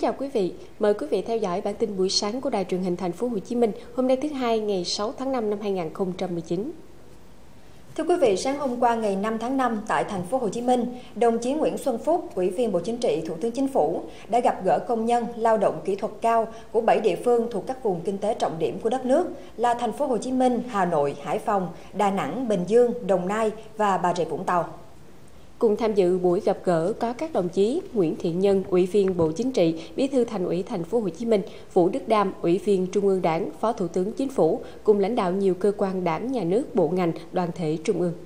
chào quý vị. Mời quý vị theo dõi bản tin buổi sáng của Đài Truyền hình Thành phố Hồ Chí Minh hôm nay thứ Hai ngày 6 tháng 5 năm 2019. Thưa quý vị, sáng hôm qua ngày 5 tháng 5 tại Thành phố Hồ Chí Minh, đồng chí Nguyễn Xuân Phúc, Ủy viên Bộ Chính trị, Thủ tướng Chính phủ đã gặp gỡ công nhân lao động kỹ thuật cao của 7 địa phương thuộc các vùng kinh tế trọng điểm của đất nước là Thành phố Hồ Chí Minh, Hà Nội, Hải Phòng, Đà Nẵng, Bình Dương, Đồng Nai và Bà Rịa Vũng Tàu. Cùng tham dự buổi gặp gỡ có các đồng chí Nguyễn Thiện Nhân, Ủy viên Bộ Chính trị, Bí thư Thành ủy Thành phố Hồ Chí Minh, Vũ Đức Đam, Ủy viên Trung ương Đảng, Phó Thủ tướng Chính phủ, cùng lãnh đạo nhiều cơ quan đảng, nhà nước, bộ ngành, đoàn thể trung ương.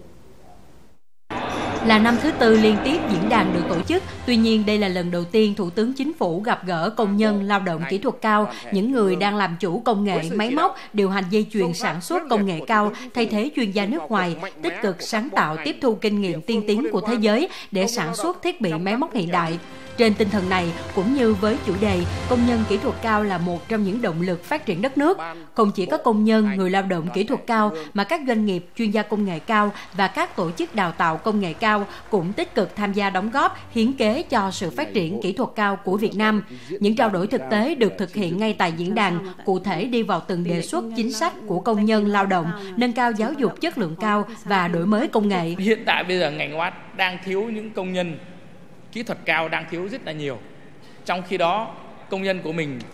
Là năm thứ tư liên tiếp diễn đàn được tổ chức, tuy nhiên đây là lần đầu tiên Thủ tướng Chính phủ gặp gỡ công nhân lao động kỹ thuật cao, những người đang làm chủ công nghệ, máy móc, điều hành dây chuyền sản xuất công nghệ cao, thay thế chuyên gia nước ngoài, tích cực sáng tạo tiếp thu kinh nghiệm tiên tiến của thế giới để sản xuất thiết bị máy móc hiện đại. Trên tinh thần này, cũng như với chủ đề công nhân kỹ thuật cao là một trong những động lực phát triển đất nước, không chỉ có công nhân, người lao động kỹ thuật cao mà các doanh nghiệp, chuyên gia công nghệ cao và các tổ chức đào tạo công nghệ cao cũng tích cực tham gia đóng góp, hiến kế cho sự phát triển kỹ thuật cao của Việt Nam. Những trao đổi thực tế được thực hiện ngay tại diễn đàn, cụ thể đi vào từng đề xuất chính sách của công nhân lao động, nâng cao giáo dục chất lượng cao và đổi mới công nghệ. Hiện tại bây giờ ngành OAT đang thiếu những công nhân kỹ thuật cao, đang thiếu rất là nhiều. Trong khi đó, công nhân của mình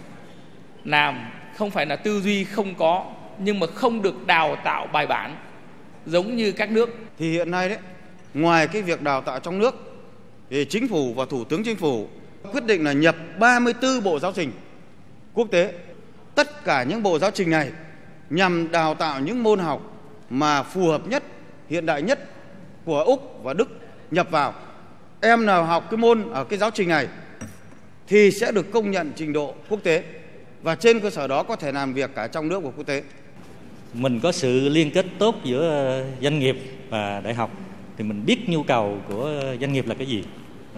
làm không phải là tư duy không có, nhưng mà không được đào tạo bài bản giống như các nước. Thì hiện nay đấy, ngoài cái việc đào tạo trong nước, thì Chính phủ và Thủ tướng Chính phủ quyết định là nhập 34 bộ giáo trình quốc tế. Tất cả những bộ giáo trình này nhằm đào tạo những môn học mà phù hợp nhất, hiện đại nhất của Úc và Đức nhập vào. Em nào học cái môn ở cái giáo trình này thì sẽ được công nhận trình độ quốc tế, và trên cơ sở đó có thể làm việc cả trong nước và quốc tế. Mình có sự liên kết tốt giữa doanh nghiệp và đại học thì mình biết nhu cầu của doanh nghiệp là cái gì.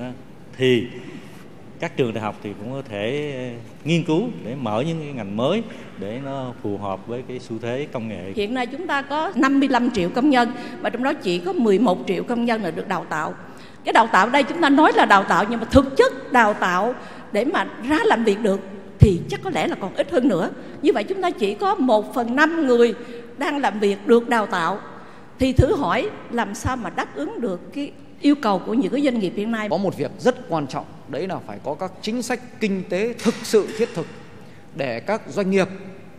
Thì các trường đại học thì cũng có thể nghiên cứu để mở những cái ngành mới để nó phù hợp với cái xu thế công nghệ. Hiện nay chúng ta có 55 triệu công nhân, mà trong đó chỉ có 11 triệu công nhân là được đào tạo. Cái đào tạo đây chúng ta nói là đào tạo, nhưng mà thực chất đào tạo để mà ra làm việc được thì chắc có lẽ là còn ít hơn nữa. Như vậy chúng ta chỉ có 1/5 người đang làm việc được đào tạo. Thì thử hỏi làm sao mà đáp ứng được cái yêu cầu của những cái doanh nghiệp hiện nay. Có một việc rất quan trọng, đấy là phải có các chính sách kinh tế thực sự thiết thực để các doanh nghiệp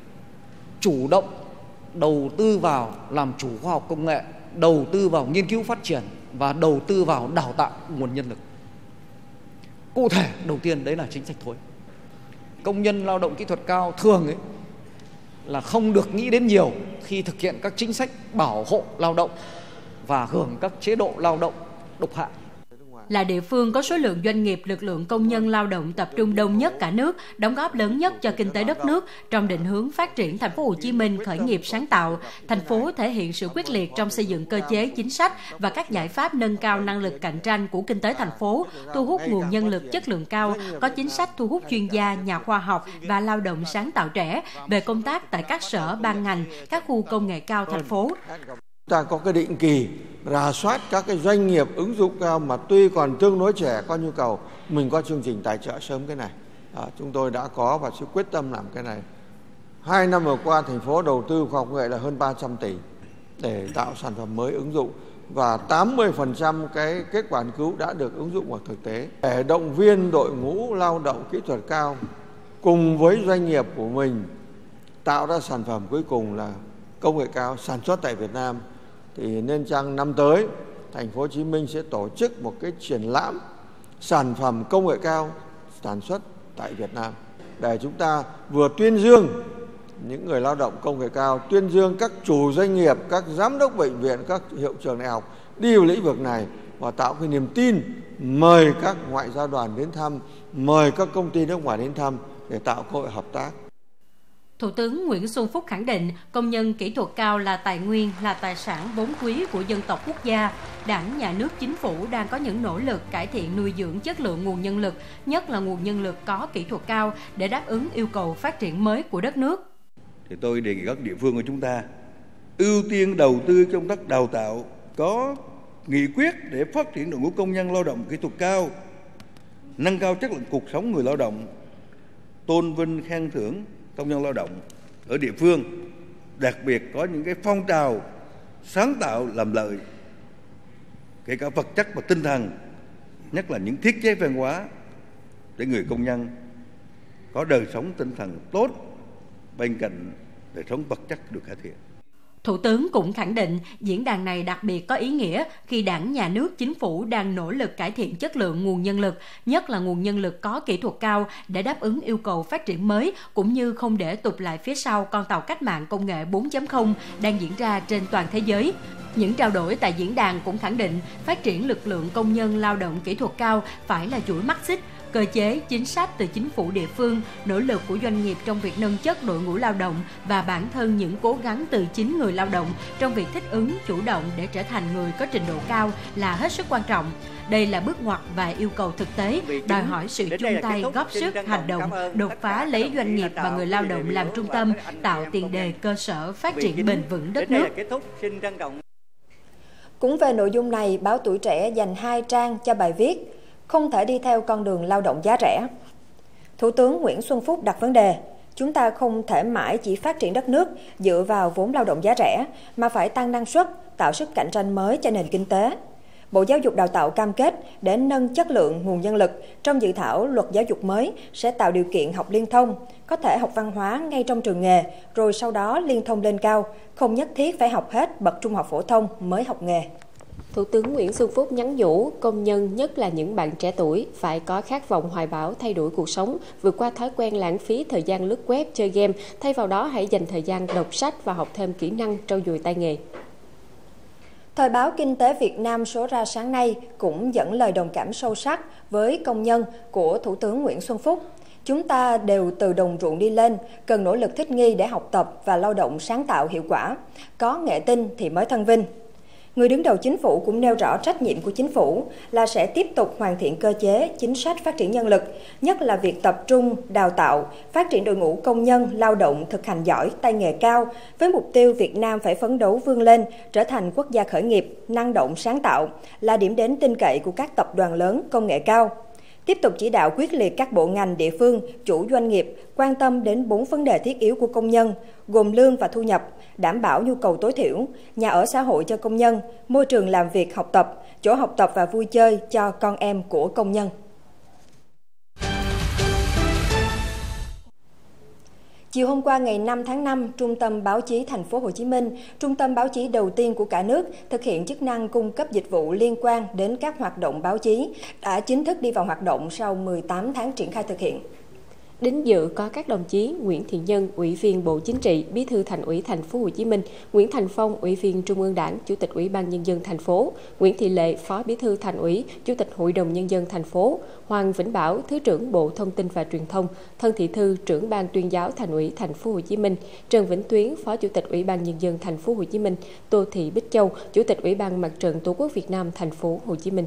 chủ động đầu tư vào làm chủ khoa học công nghệ, đầu tư vào nghiên cứu phát triển và đầu tư vào đào tạo nguồn nhân lực. Cụ thể, đầu tiên đấy là chính sách thuế. Công nhân lao động kỹ thuật cao thường ấy là không được nghĩ đến nhiều khi thực hiện các chính sách bảo hộ lao động và hưởng các chế độ lao động độc hại. Là địa phương có số lượng doanh nghiệp, lực lượng công nhân lao động tập trung đông nhất cả nước, đóng góp lớn nhất cho kinh tế đất nước. Trong định hướng phát triển Thành phố Hồ Chí Minh khởi nghiệp sáng tạo, thành phố thể hiện sự quyết liệt trong xây dựng cơ chế, chính sách và các giải pháp nâng cao năng lực cạnh tranh của kinh tế thành phố, thu hút nguồn nhân lực chất lượng cao, có chính sách thu hút chuyên gia, nhà khoa học và lao động sáng tạo trẻ về công tác tại các sở, ban ngành, các khu công nghệ cao thành phố. Chúng ta có cái định kỳ rà soát các cái doanh nghiệp ứng dụng cao mà tuy còn tương đối trẻ, có nhu cầu, mình có chương trình tài trợ sớm cái này. Chúng tôi đã có và sẽ quyết tâm làm cái này. 2 năm vừa qua, thành phố đầu tư khoa học công nghệ là hơn 300 tỷ để tạo sản phẩm mới ứng dụng, và 80% cái kết quả nghiên cứu đã được ứng dụng vào thực tế. Để động viên đội ngũ lao động kỹ thuật cao cùng với doanh nghiệp của mình tạo ra sản phẩm cuối cùng là công nghệ cao sản xuất tại Việt Nam, thì nên chăng năm tới Thành phố Hồ Chí Minh sẽ tổ chức một cái triển lãm sản phẩm công nghệ cao sản xuất tại Việt Nam để chúng ta vừa tuyên dương những người lao động công nghệ cao, tuyên dương các chủ doanh nghiệp, các giám đốc bệnh viện, các hiệu trưởng đại học đi vào lĩnh vực này và tạo cái niềm tin, mời các ngoại giao đoàn đến thăm, mời các công ty nước ngoài đến thăm để tạo cơ hội hợp tác. Thủ tướng Nguyễn Xuân Phúc khẳng định công nhân kỹ thuật cao là tài nguyên, là tài sản vốn quý của dân tộc quốc gia. Đảng, Nhà nước, Chính phủ đang có những nỗ lực cải thiện nuôi dưỡng chất lượng nguồn nhân lực, nhất là nguồn nhân lực có kỹ thuật cao để đáp ứng yêu cầu phát triển mới của đất nước. Thì tôi đề nghị các địa phương của chúng ta ưu tiên đầu tư trong công tác đào tạo, có nghị quyết để phát triển đội ngũ công nhân lao động kỹ thuật cao, nâng cao chất lượng cuộc sống người lao động, tôn vinh khen thưởng công nhân lao động ở địa phương, đặc biệt có những cái phong trào sáng tạo làm lợi, kể cả vật chất và tinh thần, nhất là những thiết chế văn hóa để người công nhân có đời sống tinh thần tốt bên cạnh đời sống vật chất được cải thiện. Thủ tướng cũng khẳng định diễn đàn này đặc biệt có ý nghĩa khi Đảng, Nhà nước, Chính phủ đang nỗ lực cải thiện chất lượng nguồn nhân lực, nhất là nguồn nhân lực có kỹ thuật cao để đáp ứng yêu cầu phát triển mới, cũng như không để tụt lại phía sau con tàu cách mạng công nghệ 4.0 đang diễn ra trên toàn thế giới. Những trao đổi tại diễn đàn cũng khẳng định phát triển lực lượng công nhân lao động kỹ thuật cao phải là chuỗi mắt xích, cơ chế, chính sách từ chính phủ địa phương, nỗ lực của doanh nghiệp trong việc nâng chất đội ngũ lao động và bản thân những cố gắng từ chính người lao động trong việc thích ứng, chủ động để trở thành người có trình độ cao là hết sức quan trọng. Đây là bước ngoặt và yêu cầu thực tế, đòi hỏi sự chung tay góp sức hành động, đột phá lấy doanh nghiệp và người lao động làm trung tâm, tạo tiền đề cơ sở phát triển bền vững đất nước. Cũng về nội dung này, báo Tuổi Trẻ dành 2 trang cho bài viết "Không thể đi theo con đường lao động giá rẻ". Thủ tướng Nguyễn Xuân Phúc đặt vấn đề, chúng ta không thể mãi chỉ phát triển đất nước dựa vào vốn lao động giá rẻ, mà phải tăng năng suất, tạo sức cạnh tranh mới cho nền kinh tế. Bộ Giáo dục Đào tạo cam kết để nâng chất lượng nguồn nhân lực trong dự thảo luật giáo dục mới sẽ tạo điều kiện học liên thông, có thể học văn hóa ngay trong trường nghề, rồi sau đó liên thông lên cao, không nhất thiết phải học hết bậc trung học phổ thông mới học nghề. Thủ tướng Nguyễn Xuân Phúc nhắn nhủ công nhân, nhất là những bạn trẻ tuổi, phải có khát vọng hoài bão thay đổi cuộc sống, vượt qua thói quen lãng phí thời gian lướt web, chơi game, thay vào đó hãy dành thời gian đọc sách và học thêm kỹ năng trau dồi tay nghề. Thời báo Kinh tế Việt Nam số ra sáng nay cũng dẫn lời đồng cảm sâu sắc với công nhân của Thủ tướng Nguyễn Xuân Phúc. Chúng ta đều từ đồng ruộng đi lên, cần nỗ lực thích nghi để học tập và lao động sáng tạo hiệu quả. Có nghệ tinh thì mới thân vinh. Người đứng đầu chính phủ cũng nêu rõ trách nhiệm của chính phủ là sẽ tiếp tục hoàn thiện cơ chế, chính sách phát triển nhân lực, nhất là việc tập trung đào tạo, phát triển đội ngũ công nhân, lao động thực hành giỏi, tay nghề cao, với mục tiêu Việt Nam phải phấn đấu vươn lên, trở thành quốc gia khởi nghiệp, năng động sáng tạo, là điểm đến tin cậy của các tập đoàn lớn công nghệ cao. Tiếp tục chỉ đạo quyết liệt các bộ ngành, địa phương, chủ doanh nghiệp quan tâm đến 4 vấn đề thiết yếu của công nhân, gồm lương và thu nhập, đảm bảo nhu cầu tối thiểu, nhà ở xã hội cho công nhân, môi trường làm việc học tập, chỗ học tập và vui chơi cho con em của công nhân. Chiều hôm qua ngày 5 tháng 5, Trung tâm Báo chí Thành phố Hồ Chí Minh, trung tâm báo chí đầu tiên của cả nước thực hiện chức năng cung cấp dịch vụ liên quan đến các hoạt động báo chí, đã chính thức đi vào hoạt động sau 18 tháng triển khai thực hiện. Đến dự có các đồng chí Nguyễn Thiện Nhân, Ủy viên Bộ Chính trị, Bí thư Thành ủy Thành phố Hồ Chí Minh, Nguyễn Thành Phong, Ủy viên Trung ương Đảng, Chủ tịch Ủy ban Nhân dân thành phố, Nguyễn Thị Lệ, Phó Bí thư Thành ủy, Chủ tịch Hội đồng Nhân dân thành phố, Hoàng Vĩnh Bảo, Thứ trưởng Bộ Thông tin và Truyền thông, Thân Thị Thư, Trưởng ban Tuyên giáo Thành ủy Thành phố Hồ Chí Minh, Trần Vĩnh Tuyến, Phó Chủ tịch Ủy ban Nhân dân thành phố Hồ Chí Minh, Tô Thị Bích Châu, Chủ tịch Ủy ban Mặt trận Tổ quốc Việt Nam Thành phố Hồ Chí Minh.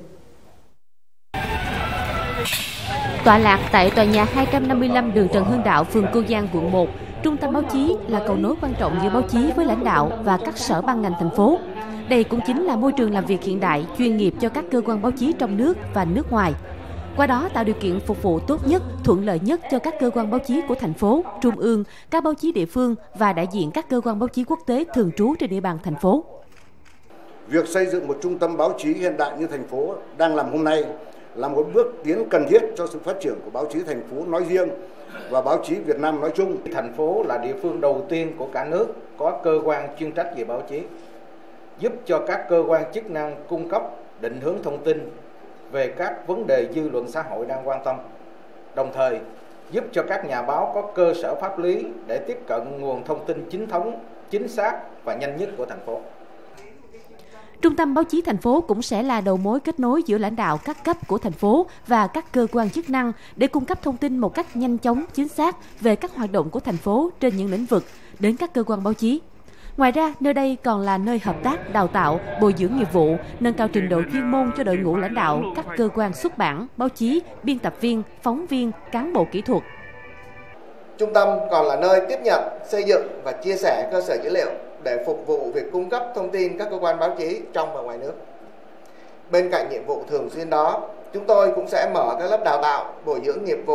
Tọa lạc tại tòa nhà 255 đường Trần Hưng Đạo, phường Cô Giang, quận 1, Trung tâm báo chí là cầu nối quan trọng giữa báo chí với lãnh đạo và các sở ban ngành thành phố. Đây cũng chính là môi trường làm việc hiện đại, chuyên nghiệp cho các cơ quan báo chí trong nước và nước ngoài. Qua đó tạo điều kiện phục vụ tốt nhất, thuận lợi nhất cho các cơ quan báo chí của thành phố, trung ương, các báo chí địa phương và đại diện các cơ quan báo chí quốc tế thường trú trên địa bàn thành phố. Việc xây dựng một trung tâm báo chí hiện đại như thành phố đang làm hôm nay là một bước tiến cần thiết cho sự phát triển của báo chí thành phố nói riêng và báo chí Việt Nam nói chung. Thành phố là địa phương đầu tiên của cả nước có cơ quan chuyên trách về báo chí, giúp cho các cơ quan chức năng cung cấp định hướng thông tin về các vấn đề dư luận xã hội đang quan tâm, đồng thời giúp cho các nhà báo có cơ sở pháp lý để tiếp cận nguồn thông tin chính thống, chính xác và nhanh nhất của thành phố. Trung tâm báo chí thành phố cũng sẽ là đầu mối kết nối giữa lãnh đạo các cấp của thành phố và các cơ quan chức năng để cung cấp thông tin một cách nhanh chóng, chính xác về các hoạt động của thành phố trên những lĩnh vực đến các cơ quan báo chí. Ngoài ra, nơi đây còn là nơi hợp tác, đào tạo, bồi dưỡng nghiệp vụ, nâng cao trình độ chuyên môn cho đội ngũ lãnh đạo các cơ quan xuất bản, báo chí, biên tập viên, phóng viên, cán bộ kỹ thuật. Trung tâm còn là nơi tiếp nhận, xây dựng và chia sẻ cơ sở dữ liệu để phục vụ việc cung cấp thông tin các cơ quan báo chí trong và ngoài nước. Bên cạnh nhiệm vụ thường xuyên đó, chúng tôi cũng sẽ mở các lớp đào tạo, bồi dưỡng nghiệp vụ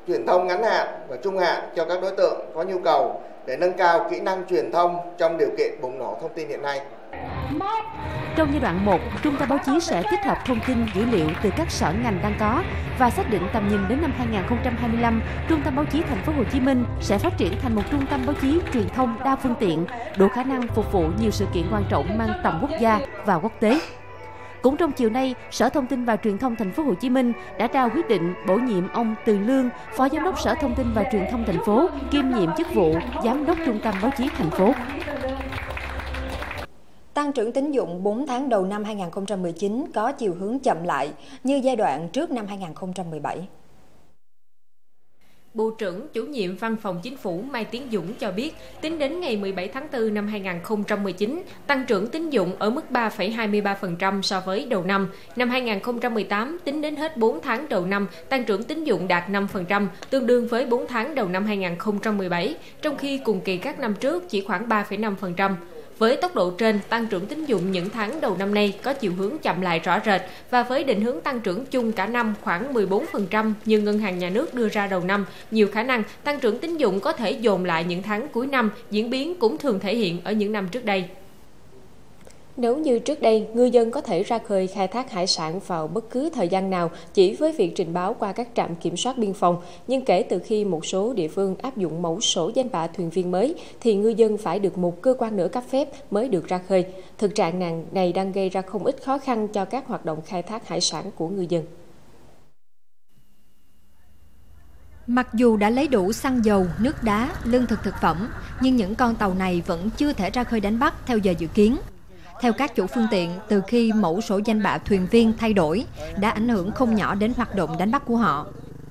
truyền thông ngắn hạn và trung hạn cho các đối tượng có nhu cầu để nâng cao kỹ năng truyền thông trong điều kiện bùng nổ thông tin hiện nay. Trong giai đoạn 1, Trung tâm Báo chí sẽ tích hợp thông tin dữ liệu từ các sở ngành đang có và xác định tầm nhìn đến năm 2025, Trung tâm Báo chí Thành phố Hồ Chí Minh sẽ phát triển thành một trung tâm báo chí truyền thông đa phương tiện, đủ khả năng phục vụ nhiều sự kiện quan trọng mang tầm quốc gia và quốc tế. Cũng trong chiều nay, Sở Thông tin và Truyền thông Thành phố Hồ Chí Minh đã trao quyết định bổ nhiệm ông Từ Lương, Phó Giám đốc Sở Thông tin và Truyền thông thành phố, kiêm nhiệm chức vụ Giám đốc Trung tâm Báo chí thành phố. Tăng trưởng tín dụng 4 tháng đầu năm 2019 có chiều hướng chậm lại như giai đoạn trước năm 2017. Bộ trưởng chủ nhiệm Văn phòng Chính phủ Mai Tiến Dũng cho biết, tính đến ngày 17 tháng 4 năm 2019, tăng trưởng tín dụng ở mức 3,23% so với đầu năm. Năm 2018, tính đến hết 4 tháng đầu năm, tăng trưởng tín dụng đạt 5%, tương đương với 4 tháng đầu năm 2017, trong khi cùng kỳ các năm trước chỉ khoảng 3,5%. Với tốc độ trên, tăng trưởng tín dụng những tháng đầu năm nay có chiều hướng chậm lại rõ rệt và với định hướng tăng trưởng chung cả năm khoảng 14% như Ngân hàng Nhà nước đưa ra đầu năm, nhiều khả năng tăng trưởng tín dụng có thể dồn lại những tháng cuối năm, diễn biến cũng thường thể hiện ở những năm trước đây. Nếu như trước đây, ngư dân có thể ra khơi khai thác hải sản vào bất cứ thời gian nào chỉ với việc trình báo qua các trạm kiểm soát biên phòng, nhưng kể từ khi một số địa phương áp dụng mẫu sổ danh bạ thuyền viên mới, thì ngư dân phải được một cơ quan nữa cấp phép mới được ra khơi. Thực trạng này đang gây ra không ít khó khăn cho các hoạt động khai thác hải sản của ngư dân. Mặc dù đã lấy đủ xăng dầu, nước đá, lương thực thực phẩm, nhưng những con tàu này vẫn chưa thể ra khơi đánh bắt theo giờ dự kiến. Theo các chủ phương tiện, từ khi mẫu sổ danh bạ thuyền viên thay đổi, đã ảnh hưởng không nhỏ đến hoạt động đánh bắt của họ.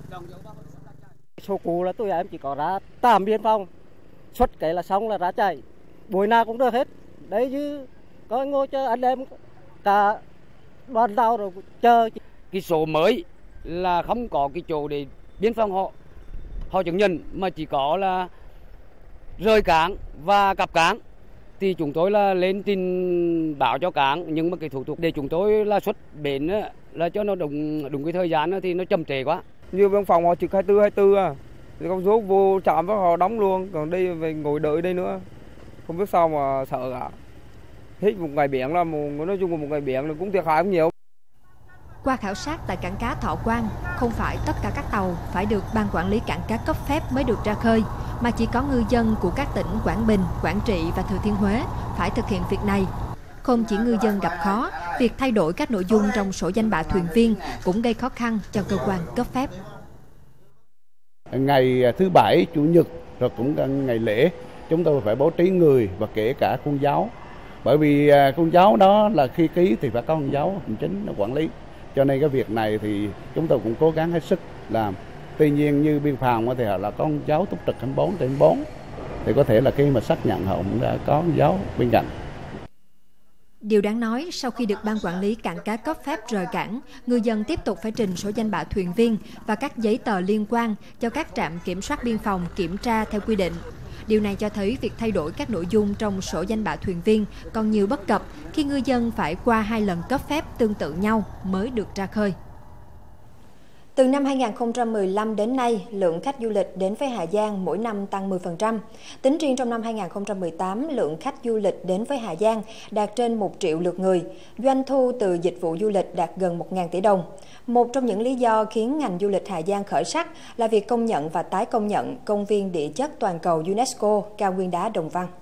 Số cũ là em chỉ có ra tạm biên phòng, xuất cái là xong là ra chạy, buổi nào cũng được hết. Đấy chứ, có ngồi cho anh em cả đoàn tàu rồi chờ. Cái số mới là không có cái chỗ để biên phòng họ chứng nhận, mà chỉ có là rời cảng và cập cảng. Thì chúng tôi là lên tin báo cho cảng, nhưng mà cái thủ tục để chúng tôi là xuất bến là cho nó đúng cái thời gian thì nó chậm trễ quá. Như biên phòng họ trực 24 à, thì con số vô trạm với họ đóng luôn, còn đây về ngồi đợi đây nữa, không biết sao mà sợ cả. Hết một ngày biển là nói chung là một ngày biển là cũng thiệt hại không nhiều. Qua khảo sát tại cảng cá Thọ Quang, không phải tất cả các tàu phải được ban quản lý cảng cá cấp phép mới được ra khơi, mà chỉ có ngư dân của các tỉnh Quảng Bình, Quảng Trị và Thừa Thiên Huế phải thực hiện việc này. Không chỉ ngư dân gặp khó, việc thay đổi các nội dung trong sổ danh bạ thuyền viên cũng gây khó khăn cho cơ quan cấp phép. Ngày thứ Bảy, Chủ nhật rồi cũng ngày lễ, chúng tôi phải bố trí người và kể cả con dấu. Bởi vì con dấu đó là khi ký thì phải có con dấu hành chính quản lý. Cho nên cái việc này thì chúng tôi cũng cố gắng hết sức làm. Tuy nhiên như biên phòng thì họ là con dấu túc trực 24/4 thì có thể là khi mà xác nhận họ cũng đã có con dấu bên cạnh. Điều đáng nói, sau khi được ban quản lý cảng cá cấp phép rời cảng, ngư dân tiếp tục phải trình sổ danh bạ thuyền viên và các giấy tờ liên quan cho các trạm kiểm soát biên phòng kiểm tra theo quy định. Điều này cho thấy việc thay đổi các nội dung trong sổ danh bạ thuyền viên còn nhiều bất cập khi ngư dân phải qua 2 lần cấp phép tương tự nhau mới được ra khơi. Từ năm 2015 đến nay, lượng khách du lịch đến với Hà Giang mỗi năm tăng 10%. Tính riêng trong năm 2018, lượng khách du lịch đến với Hà Giang đạt trên 1 triệu lượt người. Doanh thu từ dịch vụ du lịch đạt gần 1.000 tỷ đồng. Một trong những lý do khiến ngành du lịch Hà Giang khởi sắc là việc công nhận và tái công nhận công viên địa chất toàn cầu UNESCO cao nguyên đá Đồng Văn.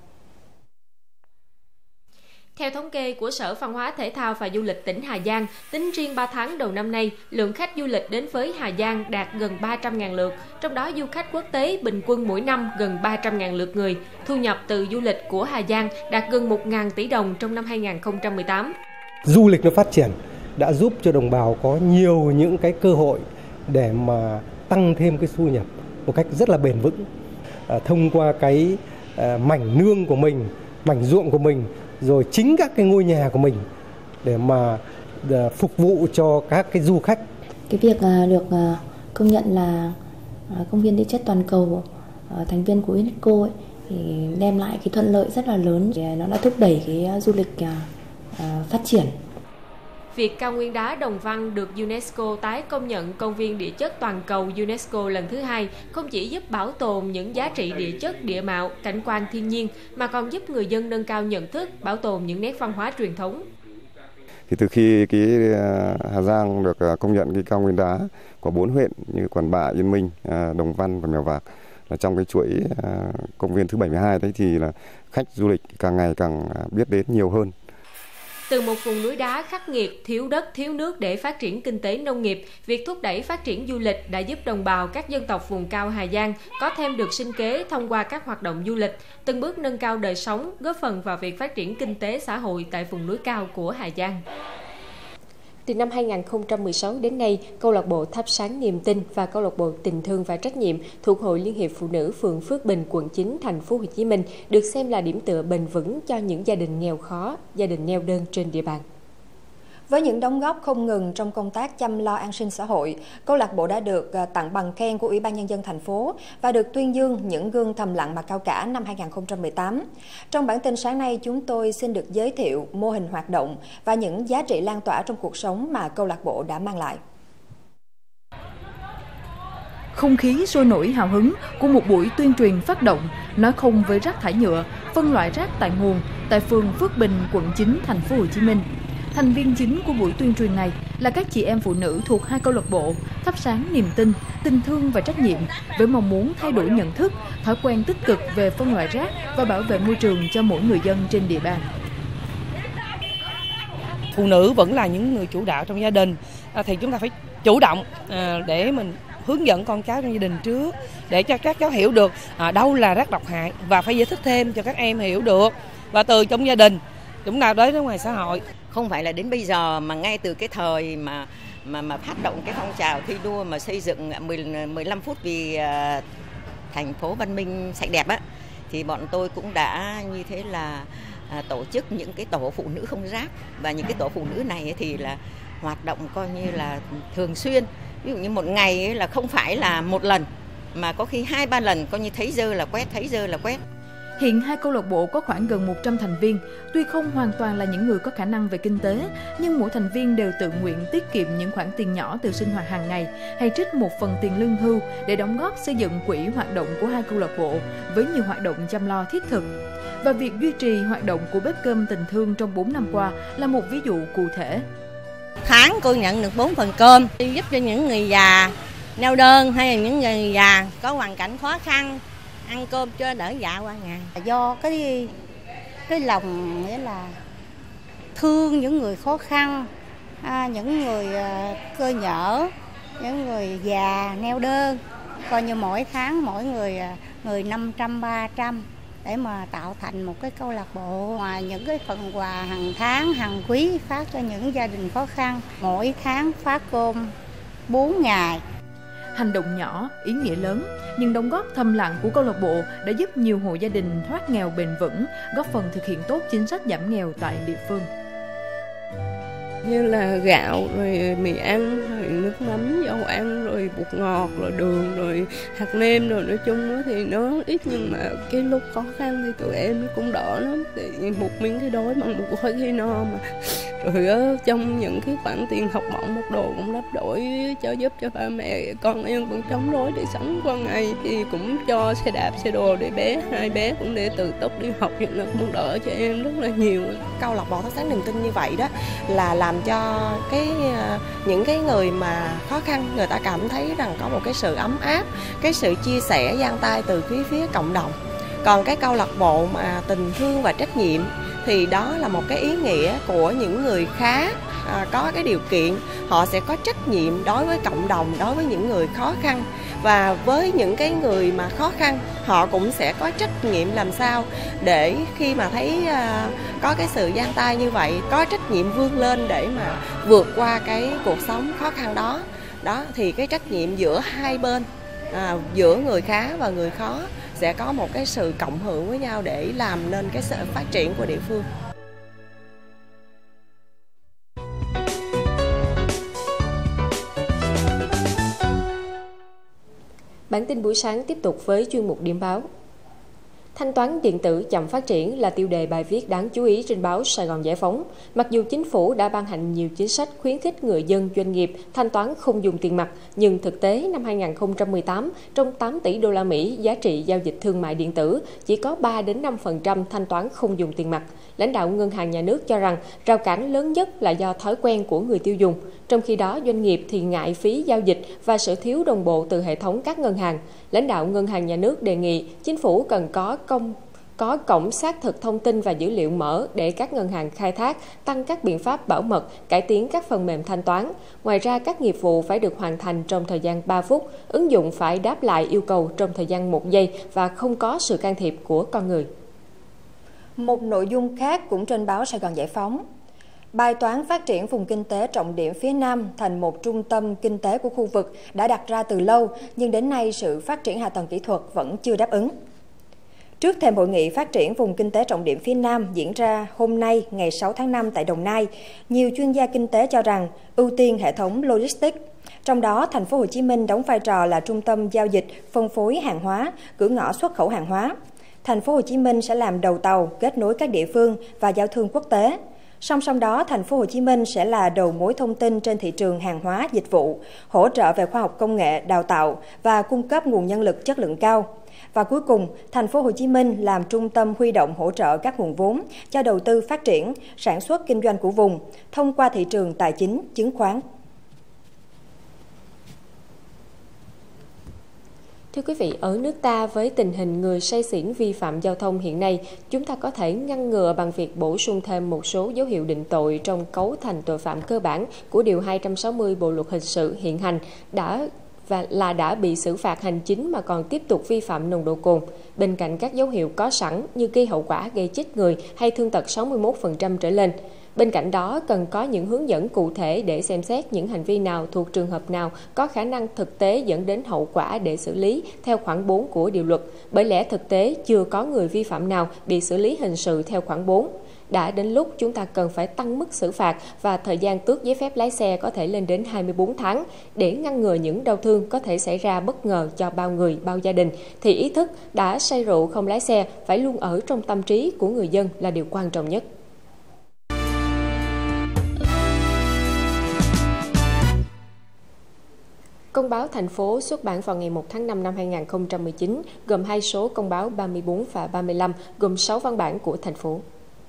Theo thống kê của Sở Văn hóa Thể thao và Du lịch tỉnh Hà Giang, tính riêng 3 tháng đầu năm nay, lượng khách du lịch đến với Hà Giang đạt gần 300.000 lượt, trong đó du khách quốc tế bình quân mỗi năm gần 300.000 lượt người. Thu nhập từ du lịch của Hà Giang đạt gần 1.000 tỷ đồng trong năm 2018. Du lịch nó phát triển đã giúp cho đồng bào có nhiều những cái cơ hội để mà tăng thêm cái thu nhập một cách rất là bền vững. Thông qua cái mảnh nương của mình, mảnh ruộng của mình, rồi chính các cái ngôi nhà của mình để mà phục vụ cho các cái du khách. Cái việc được công nhận là công viên địa chất toàn cầu, thành viên của UNESCO ấy, thì đem lại cái thuận lợi rất là lớn. Nó đã thúc đẩy cái du lịch phát triển. việc cao nguyên đá Đồng Văn được UNESCO tái công nhận công viên địa chất toàn cầu UNESCO lần thứ 2 không chỉ giúp bảo tồn những giá trị địa chất, địa mạo, cảnh quan thiên nhiên mà còn giúp người dân nâng cao nhận thức, bảo tồn những nét văn hóa truyền thống. Thì từ khi Hà Giang được công nhận cái cao nguyên đá của 4 huyện như Quản Bạ, Yên Minh, Đồng Văn và Mèo Vạc là trong cái chuỗi công viên thứ 72 đấy, thì là khách du lịch càng ngày càng biết đến nhiều hơn. Từ một vùng núi đá khắc nghiệt, thiếu đất, thiếu nước để phát triển kinh tế nông nghiệp, việc thúc đẩy phát triển du lịch đã giúp đồng bào các dân tộc vùng cao Hà Giang có thêm được sinh kế thông qua các hoạt động du lịch, từng bước nâng cao đời sống, góp phần vào việc phát triển kinh tế xã hội tại vùng núi cao của Hà Giang. Từ năm 2016 đến nay, câu lạc bộ Thắp Sáng Niềm Tin và câu lạc bộ Tình Thương và Trách Nhiệm thuộc Hội Liên hiệp Phụ nữ phường Phước Bình, quận 9, thành phố Hồ Chí Minh được xem là điểm tựa bền vững cho những gia đình nghèo khó, gia đình neo đơn trên địa bàn. Với những đóng góp không ngừng trong công tác chăm lo an sinh xã hội, câu lạc bộ đã được tặng bằng khen của Ủy ban Nhân dân thành phố và được tuyên dương những gương thầm lặng mà cao cả năm 2018. Trong bản tin sáng nay, chúng tôi xin được giới thiệu mô hình hoạt động và những giá trị lan tỏa trong cuộc sống mà câu lạc bộ đã mang lại. Không khí sôi nổi hào hứng của một buổi tuyên truyền phát động nói không với rác thải nhựa, phân loại rác tại nguồn tại phường Phước Bình, quận 9, thành phố Hồ Chí Minh. Thành viên chính của buổi tuyên truyền này là các chị em phụ nữ thuộc hai câu lạc bộ Thắp Sáng Niềm Tin, Tình Thương và Trách Nhiệm với mong muốn thay đổi nhận thức, thói quen tích cực về phân loại rác và bảo vệ môi trường cho mỗi người dân trên địa bàn. Phụ nữ vẫn là những người chủ đạo trong gia đình, thì chúng ta phải chủ động để mình hướng dẫn con cháu trong gia đình trước để cho các cháu hiểu được đâu là rác độc hại và phải giải thích thêm cho các em hiểu được, và từ trong gia đình chúng ta đến ngoài xã hội. Không phải là đến bây giờ mà ngay từ cái thời mà phát động cái phong trào thi đua mà xây dựng 15 phút vì thành phố văn minh sạch đẹp á, thì bọn tôi cũng đã như thế là tổ chức những cái tổ phụ nữ không rác, và những cái tổ phụ nữ này thì là hoạt động coi như là thường xuyên. Ví dụ như một ngày ấy là không phải là một lần mà có khi 2-3 lần, coi như thấy dơ là quét, thấy dơ là quét. Hiện hai câu lạc bộ có khoảng gần 100 thành viên, tuy không hoàn toàn là những người có khả năng về kinh tế, nhưng mỗi thành viên đều tự nguyện tiết kiệm những khoản tiền nhỏ từ sinh hoạt hàng ngày hay trích một phần tiền lương hưu để đóng góp xây dựng quỹ hoạt động của hai câu lạc bộ với nhiều hoạt động chăm lo thiết thực. Và việc duy trì hoạt động của bếp cơm Tình Thương trong 4 năm qua là một ví dụ cụ thể. Tháng cô nhận được 4 phần cơm giúp cho những người già neo đơn hay là những người già có hoàn cảnh khó khăn ăn cơm cho đỡ dạ qua ngày. Do cái lòng nghĩa là thương những người khó khăn, những người cơ nhở, những người già neo đơn, coi như mỗi tháng mỗi người 500-300 để mà tạo thành một cái câu lạc bộ. Ngoài những cái phần quà hàng tháng, hàng quý phát cho những gia đình khó khăn, mỗi tháng phát cơm 4 ngày. Hành động nhỏ, ý nghĩa lớn, nhưng đóng góp thầm lặng của câu lạc bộ đã giúp nhiều hộ gia đình thoát nghèo bền vững, góp phần thực hiện tốt chính sách giảm nghèo tại địa phương. Như là gạo, rồi mì ăn, rồi nước mắm, dầu ăn, rồi bột ngọt, rồi đường, rồi hạt nêm, rồi nói chung thì nó ít, nhưng mà cái lúc khó khăn thì tụi em cũng đỡ lắm. Thì một miếng cái đói bằng một gói khi no mà. Rồi trong những cái khoản tiền học bổng một đồ cũng đắp đổi cho giúp cho ba mẹ con em cũng chống đối để sống qua ngày, thì cũng cho xe đạp xe đồ để hai bé cũng để tự túc đi học, nhưng nó cũng đỡ cho em rất là nhiều. Câu lạc bộ Thắp Sáng Niềm Tin như vậy đó là làm cho những cái người mà khó khăn, người ta cảm thấy rằng có một cái sự ấm áp, cái sự chia sẻ dang tay từ phía cộng đồng. Còn cái câu lạc bộ mà Tình Thương và Trách Nhiệm thì đó là một cái ý nghĩa của những người khá có cái điều kiện, họ sẽ có trách nhiệm đối với cộng đồng, đối với những người khó khăn, và với những cái người mà khó khăn họ cũng sẽ có trách nhiệm làm sao để khi mà thấy có cái sự dang tay như vậy, có trách nhiệm vươn lên để mà vượt qua cái cuộc sống khó khăn đó. Đó thì cái trách nhiệm giữa hai bên, giữa người khá và người khó sẽ có một cái sự cộng hưởng với nhau để làm nên cái sự phát triển của địa phương. Bản tin buổi sáng tiếp tục với chuyên mục điểm báo. Thanh toán điện tử chậm phát triển là tiêu đề bài viết đáng chú ý trên báo Sài Gòn Giải Phóng. Mặc dù chính phủ đã ban hành nhiều chính sách khuyến khích người dân, doanh nghiệp thanh toán không dùng tiền mặt, nhưng thực tế năm 2018, trong 8 tỷ đô la Mỹ giá trị giao dịch thương mại điện tử, chỉ có 3 đến 5% thanh toán không dùng tiền mặt. Lãnh đạo Ngân hàng Nhà nước cho rằng rào cản lớn nhất là do thói quen của người tiêu dùng. Trong khi đó, doanh nghiệp thì ngại phí giao dịch và sự thiếu đồng bộ từ hệ thống các ngân hàng. Lãnh đạo Ngân hàng Nhà nước đề nghị chính phủ cần có cổng xác thực thông tin và dữ liệu mở để các ngân hàng khai thác, tăng các biện pháp bảo mật, cải tiến các phần mềm thanh toán. Ngoài ra, các nghiệp vụ phải được hoàn thành trong thời gian 3 phút, ứng dụng phải đáp lại yêu cầu trong thời gian 1 giây và không có sự can thiệp của con người. Một nội dung khác cũng trên báo Sài Gòn Giải Phóng. Bài toán phát triển vùng kinh tế trọng điểm phía Nam thành một trung tâm kinh tế của khu vực đã đặt ra từ lâu, nhưng đến nay sự phát triển hạ tầng kỹ thuật vẫn chưa đáp ứng. Trước thềm hội nghị phát triển vùng kinh tế trọng điểm phía Nam diễn ra hôm nay ngày 6 tháng 5 tại Đồng Nai, nhiều chuyên gia kinh tế cho rằng ưu tiên hệ thống logistics. Trong đó, thành phố Hồ Chí Minh đóng vai trò là trung tâm giao dịch, phân phối hàng hóa, cửa ngõ xuất khẩu hàng hóa. Thành phố Hồ Chí Minh sẽ làm đầu tàu kết nối các địa phương và giao thương quốc tế. Song song đó, thành phố Hồ Chí Minh sẽ là đầu mối thông tin trên thị trường hàng hóa, dịch vụ, hỗ trợ về khoa học công nghệ, đào tạo và cung cấp nguồn nhân lực chất lượng cao. Và cuối cùng, thành phố Hồ Chí Minh làm trung tâm huy động hỗ trợ các nguồn vốn cho đầu tư phát triển, sản xuất kinh doanh của vùng thông qua thị trường tài chính, chứng khoán. Thưa quý vị, ở nước ta với tình hình người say xỉn vi phạm giao thông hiện nay, chúng ta có thể ngăn ngừa bằng việc bổ sung thêm một số dấu hiệu định tội trong cấu thành tội phạm cơ bản của Điều 260 Bộ Luật Hình sự hiện hành đã bị xử phạt hành chính mà còn tiếp tục vi phạm nồng độ cồn. Bên cạnh các dấu hiệu có sẵn như gây hậu quả gây chết người hay thương tật 61% trở lên. Bên cạnh đó, cần có những hướng dẫn cụ thể để xem xét những hành vi nào thuộc trường hợp nào có khả năng thực tế dẫn đến hậu quả để xử lý theo khoản 4 của điều luật. Bởi lẽ thực tế chưa có người vi phạm nào bị xử lý hình sự theo khoản 4. Đã đến lúc chúng ta cần phải tăng mức xử phạt và thời gian tước giấy phép lái xe có thể lên đến 24 tháng để ngăn ngừa những đau thương có thể xảy ra bất ngờ cho bao người, bao gia đình. Thì ý thức đã say rượu không lái xe phải luôn ở trong tâm trí của người dân là điều quan trọng nhất. Công báo thành phố xuất bản vào ngày 1 tháng 5 năm 2019, gồm 2 số công báo 34 và 35, gồm 6 văn bản của thành phố.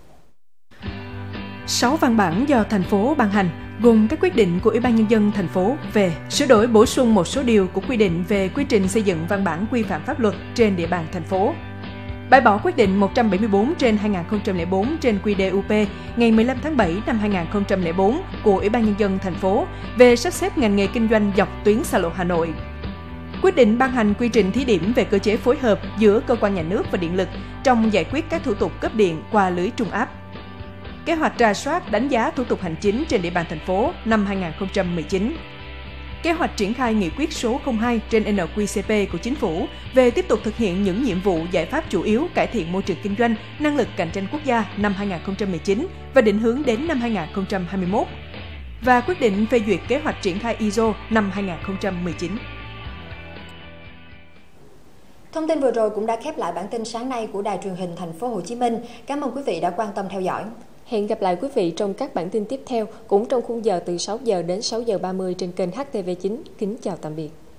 6 văn bản do thành phố ban hành, gồm các quyết định của Ủy ban Nhân dân thành phố về sửa đổi bổ sung một số điều của quy định về quy trình xây dựng văn bản quy phạm pháp luật trên địa bàn thành phố, bãi bỏ quyết định 174/2004 trên QĐ-UP ngày 15 tháng 7 năm 2004 của Ủy ban Nhân dân thành phố về sắp xếp ngành nghề kinh doanh dọc tuyến xa lộ Hà Nội. Quyết định ban hành quy trình thí điểm về cơ chế phối hợp giữa cơ quan nhà nước và điện lực trong giải quyết các thủ tục cấp điện qua lưới trung áp. Kế hoạch rà soát đánh giá thủ tục hành chính trên địa bàn thành phố năm 2019. Kế hoạch triển khai nghị quyết số 02 trên NQCP của Chính phủ về tiếp tục thực hiện những nhiệm vụ giải pháp chủ yếu cải thiện môi trường kinh doanh, năng lực cạnh tranh quốc gia năm 2019 và định hướng đến năm 2021. Và quyết định phê duyệt kế hoạch triển khai ISO năm 2019. Thông tin vừa rồi cũng đã khép lại bản tin sáng nay của Đài Truyền hình Thành phố Hồ Chí Minh. Cảm ơn quý vị đã quan tâm theo dõi. Hẹn gặp lại quý vị trong các bản tin tiếp theo, cũng trong khung giờ từ 6 giờ đến 6 giờ 30 trên kênh HTV9. Kính chào tạm biệt.